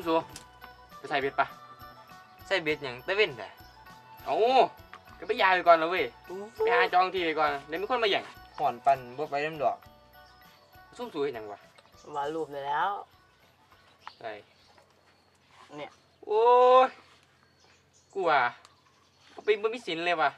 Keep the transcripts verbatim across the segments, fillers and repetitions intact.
สูไปใส่เบ็ดปะใส่เบ็ดอย่างตะเว้นแต่โอ้ก็ไปยายไปก่อนแล้วเว้ยไปหาจองที่ไปก่อนเดี๋ยวมีคนมาอย่างห่อนปั่นบ่ไปน้ำดอกซุ่มสูเห็นยังวะวาดรูปเลยแล้วใช่เนี่ยโอ้ยกูอ่ะไปบ่มีศิลป์เลยว่ะ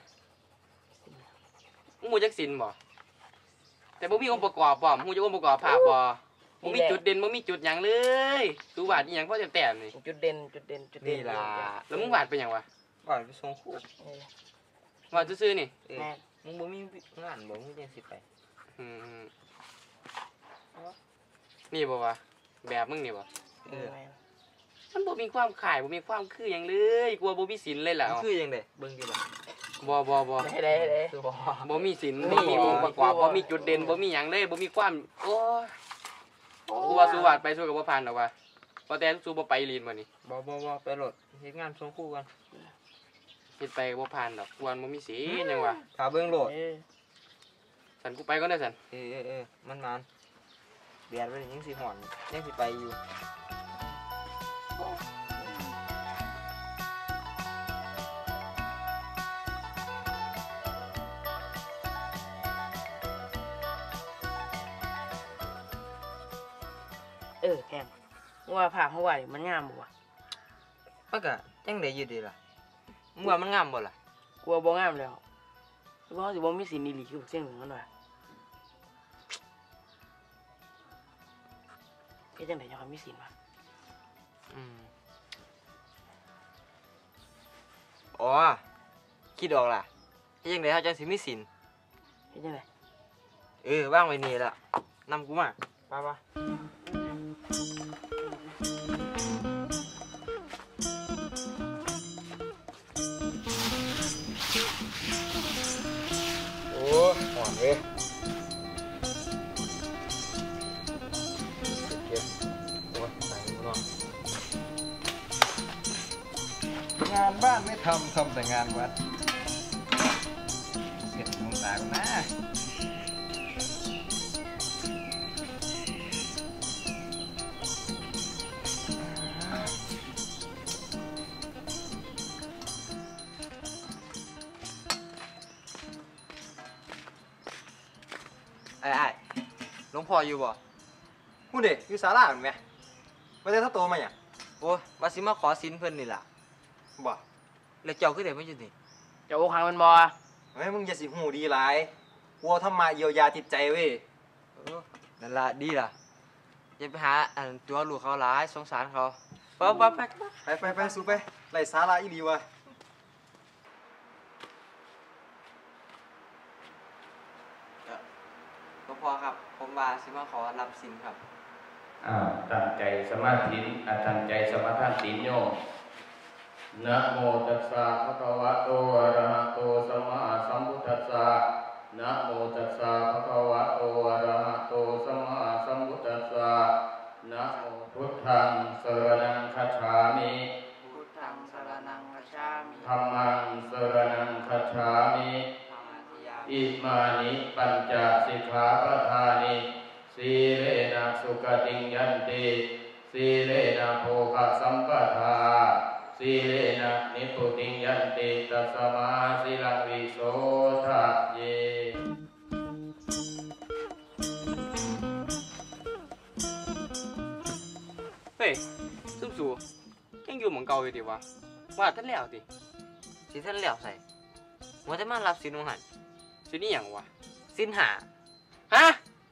มึงมูจักศิลป์บ่แต่บ่มีองค์ประกอบบ่มึงจะองค์ประกอบภาพบ่บ่มีจุดเด่นบ่มีจุดหยังเลยตูวาดอีหยังพอจะแต้มนี่จุดเด่นจุดเด่นจุดเด่นนี่ล่ะแล้วมึงวาดเป็นหยังวะวาดไปส่งครูวาดซื่อๆนี่มึงบ่มีงานบ่มึงจังสิไปอืมนี่บ่วะแบบมึงนี่บ่เออมันบ่มีความขายบ่มีความคือหยังเลยกลัวบ่มีศิลป์เลยล่ะคือหยังได๋เบิ่งดิบ่บ่บ่บ่ได้ได้บ่มีศิลป์บ่มีองค์ประกอบบ่มีจุดเด่นบ่มีหยังเลยบ่มีความโอ้ยกูว่าสู้วาดไปสู้กับบ่ผ่านดอกว่าพอแต่สู้บ่ไปลีนมื้อนี้บ่บ่บ่ไปโหลดเฮ็ดงานส่งครูก่อนเฮ็ดไปบ่ผ่านดอกกวนบ่มีศิลป์หยังวะถ้าเบิ่งโหลดสั่นกูไปก่อนเด้อสั่นเออๆๆมันมันแดดมันยังสิฮ้อนยังสิไปอยู่เออแพงว่าผ่าเขาไหวมันงามบ่วะมันก็จังได้อยู่ดีล่ะมึงว่ามันงามบ่ล่ะกลัวบ่งามแล้วว่าสิบ่มีสินอีหลีคือเสียงหนึ่งมันว่าเฮ็ดจังได๋จังมีสินวะอืมอ๋อคิดออกล่ะเฮ็ดจังได๋เฮาจังสิมีสินเฮ็ดจังได๋เออวางไว้นี่ล่ะนำกูมาไปๆโอ้ห่อนเว้ยเก็บโอ้ยใส่กูเนาะงานบ้านไม่ทำทำแต่งานวัดเสร็จมองตากูนะไอ้ไอ้หลวงพ่ออยู่บ่พูดดิอยู่ศาลาเห็นไหมไม่ได้ถ้าโตมาอย่างโอ้ว่าสิมาขอศีลเพิ่นนี่ล่ะบ่แล้วเจ้าคือได้มาอยู่นี่เจ้าอกหักมันบ่เฮ้ยมึงอย่าสิหูดีหลายกลัวธรรมะเยียวยาจิตใจเว้ยเออนั่นล่ะดีล่ะอย่าไปหาอันตัวลูกเขาหลายสงสารเขาไปไปไปไปไปไปสู้ไปไล่สาระอีหลีวะหลวงพ่อครับผมว่าสิมาขอรับศีลครับอ้าวตั้งใจสมาธิตั้งใจสมาทานศีลโยมนะโมตัสสะภะคะวะโตอะระหะโตสัมมาสัมพุทธัสสะนะโมตัสสะภะคะวะโตอะระหะโตสัมมาสัมพุทธัสสะนะโมพุทธังสรณังคัจฉามิพุทธังสรณังคัจฉามิธัมมังสรณังคัจฉามิอิมานิปัญจสิกขาปทานิสีเลนะสุขติยันติสีเลนะโภคสัมปทาสีเลนะนิพพุติยันติตัสมาสีลังวิโสทะเยเฮ้ยซุ่มสูยังอยู่หม่องเก่าอยู่ดิวะว่าท่านแล้วติสิท่านแล้วใส่ว่าจะมารับศีลของหั่นศีลนี่หยังวะศีลหาฮะ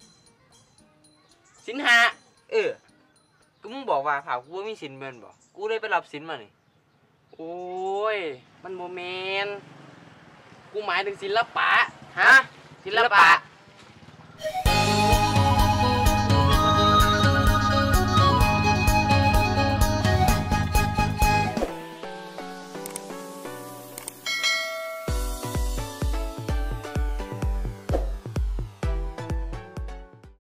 ศีลหาเออกูมึงบอกว่าผ่ากูบ่มีศีลแม่นบ่กูเลยไปรับศีลมานี่โอ้ยมันโมเมนกูหมายถึงศิลปะฮะศิลปะ